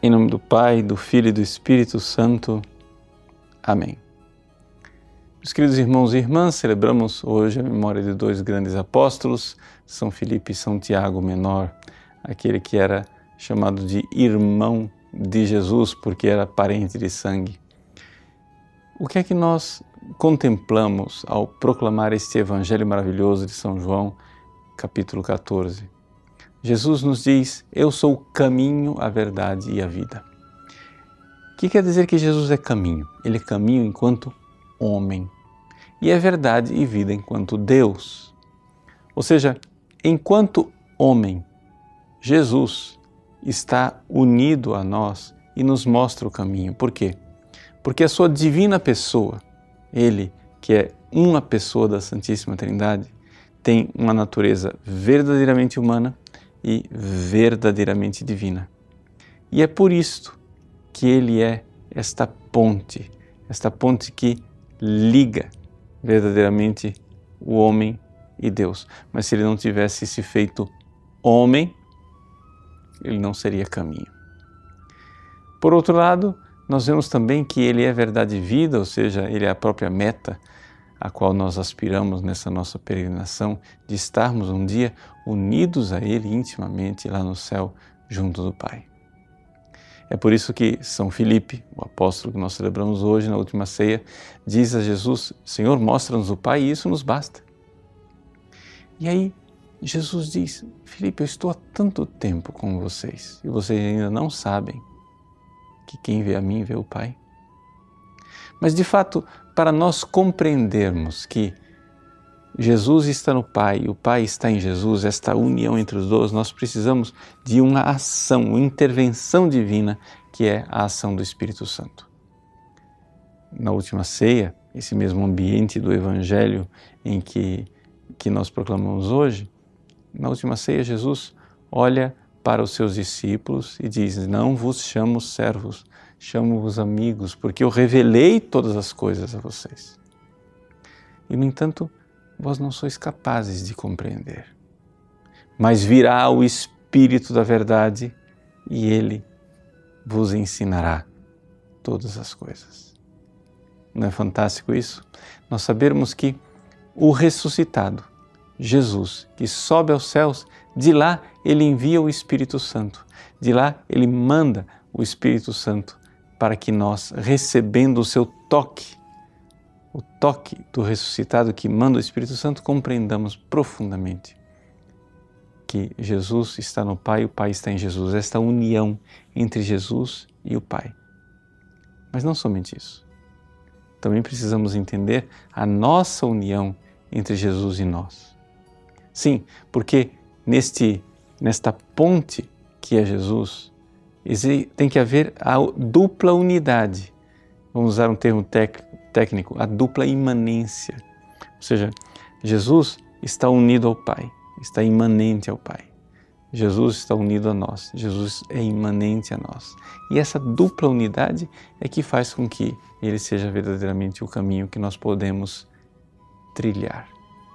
Em nome do Pai, do Filho e do Espírito Santo. Amém. Meus queridos irmãos e irmãs, celebramos hoje a memória de dois grandes apóstolos, São Filipe e São Tiago Menor, aquele que era chamado de irmão de Jesus, porque era parente de sangue. O que é que nós contemplamos ao proclamar este Evangelho maravilhoso de São João, capítulo 14? Jesus nos diz: eu sou o caminho, a verdade e a vida. O que quer dizer que Jesus é caminho? Ele é caminho enquanto homem e é verdade e vida enquanto Deus. Ou seja, enquanto homem, Jesus está unido a nós e nos mostra o caminho. Por quê? Porque a sua divina pessoa, Ele, que é uma pessoa da Santíssima Trindade, tem uma natureza verdadeiramente humana e verdadeiramente divina. E é por isto que Ele é esta ponte que liga verdadeiramente o homem e Deus. Mas se Ele não tivesse se feito homem, Ele não seria caminho. Por outro lado, nós vemos também que Ele é verdade e vida, ou seja, Ele é a própria meta a qual nós aspiramos nessa nossa peregrinação, de estarmos um dia unidos a Ele intimamente lá no céu, junto do Pai. É por isso que São Filipe, o apóstolo que nós celebramos hoje na última ceia, diz a Jesus: Senhor, mostra-nos o Pai e isso nos basta. E aí Jesus diz: Filipe, eu estou há tanto tempo com vocês e vocês ainda não sabem que quem vê a mim vê o Pai. Mas de fato, para nós compreendermos que Jesus está no Pai e o Pai está em Jesus, esta união entre os dois, nós precisamos de uma ação, uma intervenção divina, que é a ação do Espírito Santo. Na última ceia, esse mesmo ambiente do Evangelho em que nós proclamamos hoje, na última ceia Jesus olha para os seus discípulos e diz: não vos chamo servos, chamo-vos amigos, porque eu revelei todas as coisas a vocês. E, no entanto, vós não sois capazes de compreender. Mas virá o Espírito da verdade e Ele vos ensinará todas as coisas. Não é fantástico isso? Nós sabermos que o ressuscitado, Jesus, que sobe aos céus, de lá Ele envia o Espírito Santo, de lá Ele manda o Espírito Santo para que nós, recebendo o seu toque, o toque do ressuscitado que manda o Espírito Santo, compreendamos profundamente que Jesus está no Pai e o Pai está em Jesus, esta união entre Jesus e o Pai. Mas não somente isso. Também precisamos entender a nossa união entre Jesus e nós. Sim, porque nesta ponte que é Jesus, tem que haver a dupla unidade. Vamos usar um termo técnico, a dupla imanência. Ou seja, Jesus está unido ao Pai, está imanente ao Pai. Jesus está unido a nós, Jesus é imanente a nós. E essa dupla unidade é que faz com que Ele seja verdadeiramente o caminho que nós podemos trilhar.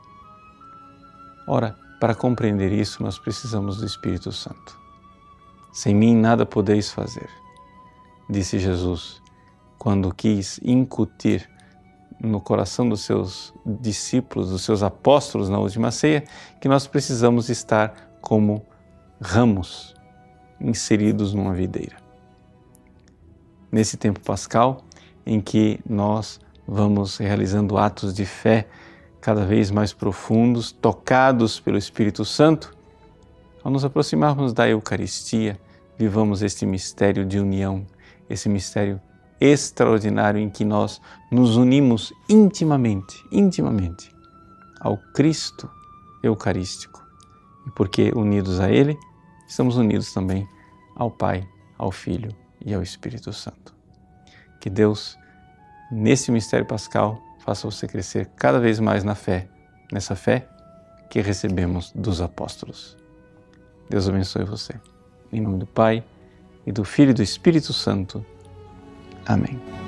Ora, para compreender isso, nós precisamos do Espírito Santo. Sem mim nada podeis fazer, disse Jesus, quando quis incutir no coração dos seus discípulos, dos seus apóstolos na última ceia, que nós precisamos estar como ramos inseridos numa videira. Nesse tempo pascal, em que nós vamos realizando atos de fé cada vez mais profundos, tocados pelo Espírito Santo, ao nos aproximarmos da Eucaristia, vivamos este mistério de união, esse mistério extraordinário em que nós nos unimos intimamente ao Cristo Eucarístico. E porque unidos a Ele, estamos unidos também ao Pai, ao Filho e ao Espírito Santo. Que Deus, nesse mistério pascal, faça você crescer cada vez mais na fé, nessa fé que recebemos dos apóstolos. Deus abençoe você. Em nome do Pai, e do Filho e do Espírito Santo. Amém.